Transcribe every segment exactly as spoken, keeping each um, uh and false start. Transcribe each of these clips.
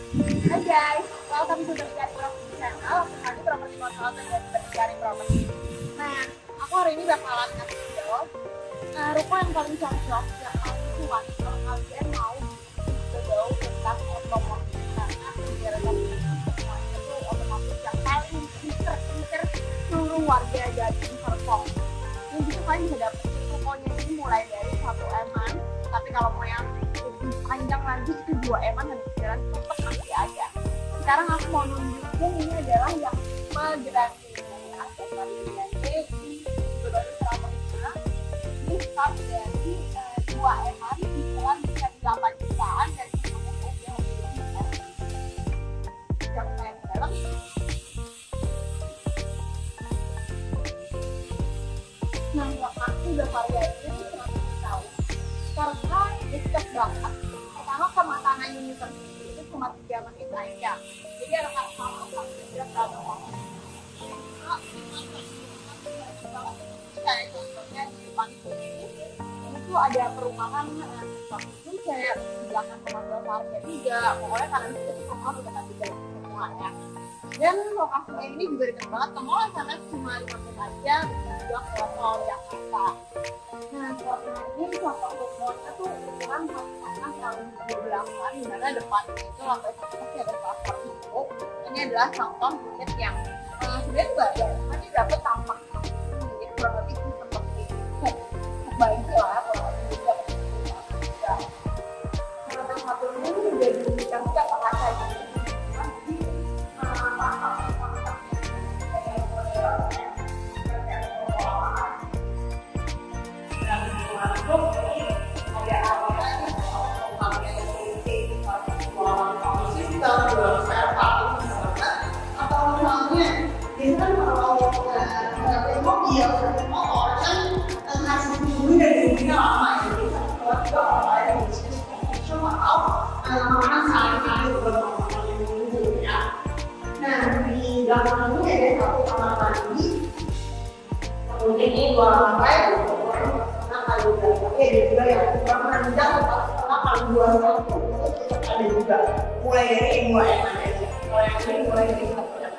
Hai guys, welcome to the Bercari Property Channel. Kali properti konsultan dari Bercari Property. Nah, aku hari ini bakalan ngasih video uh, ruko yang paling cocok yang paling kuat kalau kalian mau jauh tentang otomotif, karena kegiatan ini semuanya itu otomotif yang paling pinter-pinter seluruh warga dari Serpong. Yang gitu kalian bisa dapetin rukonya ini mulai dari satu eman, tapi kalau mau yang lebih panjang lagi itu dua eman dan jalan tetap masih ada. Sekarang aku mau nunjukin ini adalah yang Grande ini, asal dari Grande ini baru seramanya ini start dari uh, dua eman di jalan bisa delapan jutaan dan semuanya udah lebih yang kayak di dalam. Nah, lokasi Bavaria ini seratus tahun karena dekat banget. Pertama kematangan university itu cuma tiga menit aja, jadi anak-anak sama pasti tidak terlalu lama. Kayak contohnya di depan sini ini tuh ada perumahan itu kayak di belakang rumah Bavaria juga. Pokoknya kalian itu tuh semua udah kasih jalan semuanya. Dan lokasinya ini juga dekat banget ke mall, karena cuma lima menit aja juga ke mall Jakarta. Nah, suasana ini contoh rumahnya tuh ukuran pas-pasan tahun dua belasan, dimana depannya itu lantai satu masih ada pasar itu. Ini adalah contoh unit yang uh, sebenarnya tuh gak ada, tapi dapat tampak unit kurang lebih seperti baik lah, kurang lebih dapat juga. Nah, satu ini juga diberikan juga pakai kaca gitu. Kemudian ini dua lantai, setengah kali dua, tapi ada juga yang kurang rendah, setengah kali dua satu, ada juga. Mulai dari dua eman aja, kalau yang ini mulai dari satu eman.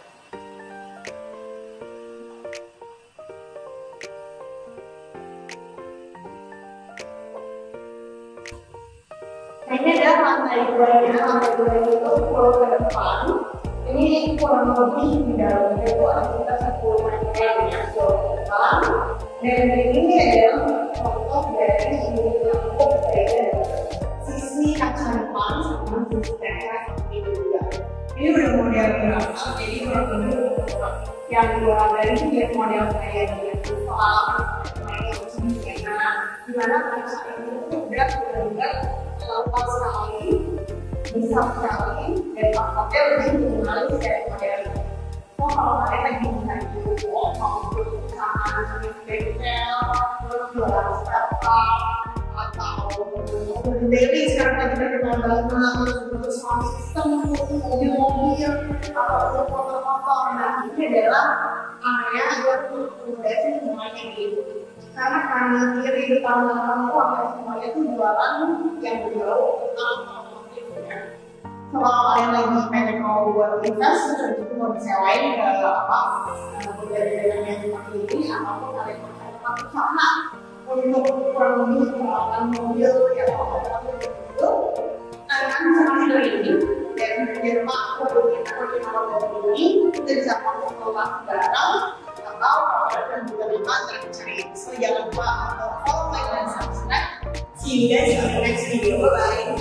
Nah, ini adalah lantai dua nya, lantai dua itu pulau ke depan. Ini kurang lebih di dalamnya itu ada sekitar sepuluh meter yang pulau ke depan. Dan ini adalah contoh dari unit lampu dari sisi kaca depan sama sisi kaca samping juga. Ini udah model berapa? Jadi kalau ini yang dua dari ini dia model kayak dia soal nah, dimana kaca ini udah benar-benar luas sekali, besar sekali, dan paketnya lebih minimalis dari model ini. So kalau kalian lagi mencari buku, mau perusahaan jenis bengkel, terus jualan startup, atau daily sekarang lagi terkenal banget, terus sound system, mobil-mobil, atau motor-motor. Nah, ini adalah area agar mendeteksi semuanya gitu. Karena kanan kiri depan belakang itu apa semuanya itu jualan yang berjauh tentang otomotifnya. Kalau kalian lagi pengen mau buat invest, itu mau disewain ke apa pedagang yang seperti ini, ataupun kalian mau cari tempat usaha untuk kurang lebih pengelolaan mobil yang otomotif itu, kalian bisa kasih dari ini dan di rumah mobil kita kalau mobil ini kita bisa pakai keluar barang atau kalau kalian juga lima cari. So jangan lupa untuk follow, like, dan subscribe. See you guys on the next video. Bye.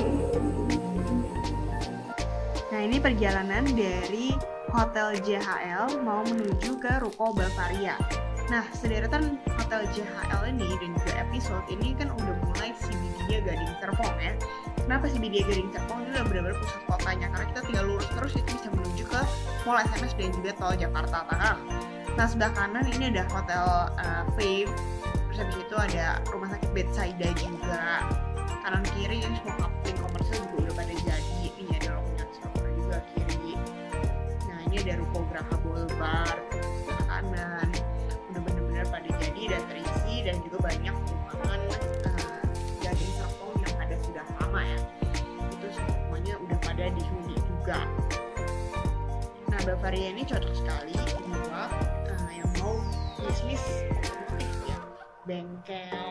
Nah, ini perjalanan dari Hotel J H L mau menuju ke Ruko Bavaria. Nah, sederetan Hotel J H L ini dan juga episode ini kan udah mulai C B D-nya Gading Serpong ya. Kenapa C B D Gading Serpong itu udah benar-benar pusat kotanya? Karena kita tinggal lurus terus itu bisa menuju ke Mall S M S dan juga Tol Jakarta Tangerang. Nah, sebelah kanan ini ada Hotel uh, Fave, terus habis itu ada Rumah Sakit Bethsaida juga. Kanan kiri ini semua kapling komersial juga udah pada jadi. Ini ada logonya Silver juga kiri. Nah, ini ada Ruko Graha Boulevard sebelah kanan. Udah bener-bener pada jadi dan terisi, dan juga banyak perumahan uh, Gading Serpong yang ada sudah lama ya. Itu semuanya udah pada dihuni juga. Nah, Bavaria ini cocok sekali buat uh, yang mau bisnis otomotif ya, bengkel,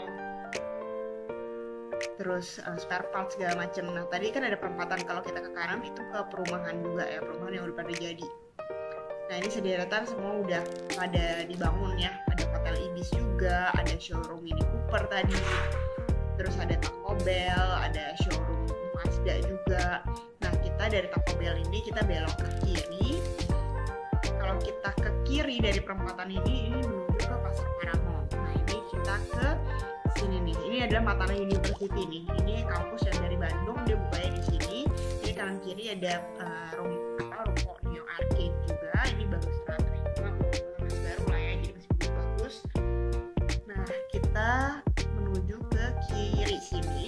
terus uh, spare parts segala macam. Nah, tadi kan ada perempatan, kalau kita ke kanan itu ke perumahan juga ya, perumahan yang udah pada jadi. Nah, ini sederetan semua udah pada dibangun ya, ada hotel Ibis juga, ada showroom Mini Cooper tadi, terus ada Taco Bell, ada showroom Mazda juga. Nah, kita dari Taco Bell ini kita belok ke kiri. Kalau kita ke kiri dari perempatan ini, ini menuju ke Pasar Paramount. Nah, ini kita ke sini nih. Ini adalah Matana University nih. Ini kampus yang dari Bandung, dia bukanya di sini. Ini kanan kiri ada uh, room apa ruko Neo Arcade juga. Ini bagus banget, masih baru lah ya, jadi masih bagus. Nah, kita menuju ke kiri sini.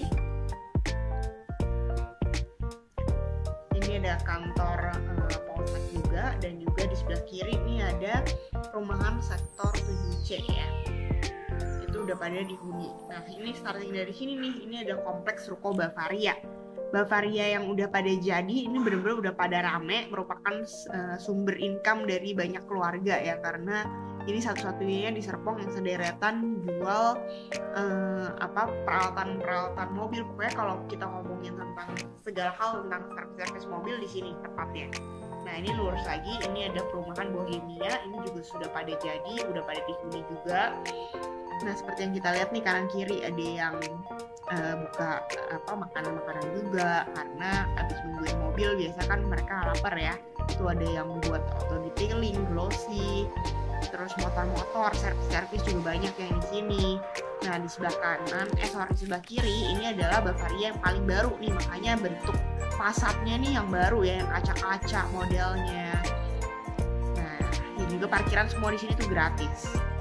Ini ada kantor uh, Polsek juga, dan juga di sebelah kiri ini ada perumahan sektor tujuh C ya. Itu udah pada dihuni. Nah, ini starting dari sini nih, ini ada kompleks ruko Bavaria. Bavaria yang udah pada jadi, ini bener-bener udah pada rame, merupakan uh, sumber income dari banyak keluarga ya, karena ini satu-satunya di Serpong yang sederetan jual uh, apa peralatan-peralatan mobil. Pokoknya kalau kita ngomongin tentang segala hal tentang servis-servis mobil di sini tepatnya. Nah, ini lurus lagi, ini ada perumahan Bohemia, ini juga sudah pada jadi, udah pada dihuni juga. Nah, seperti yang kita lihat nih kanan kiri ada yang uh, buka apa makanan-makanan juga, karena habis nungguin mobil biasa kan mereka lapar ya. Itu ada yang buat auto detailing, glossy, terus motor-motor, servis-servis juga banyak yang di sini. Nah, di sebelah kanan, eh sorry sebelah kiri ini adalah Bavaria yang paling baru nih, makanya bentuk fasadnya nih yang baru ya, yang kaca-kaca modelnya. Nah, ini juga parkiran semua di sini tuh gratis.